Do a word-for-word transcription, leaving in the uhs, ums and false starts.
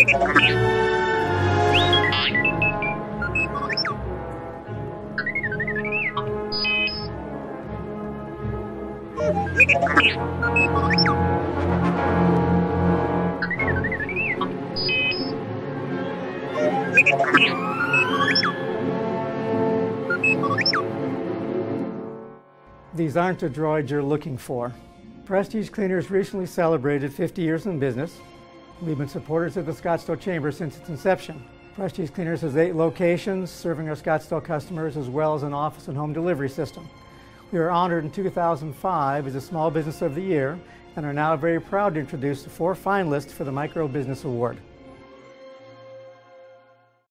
These aren't the droids you're looking for. Prestige Cleaners recently celebrated fifty years in business. We've been supporters of the Scottsdale Chamber since its inception. Prestige Cleaners has eight locations serving our Scottsdale customers, as well as an office and home delivery system. We were honored in two thousand five as a Small Business of the Year and are now very proud to introduce the four finalists for the Micro Business Award.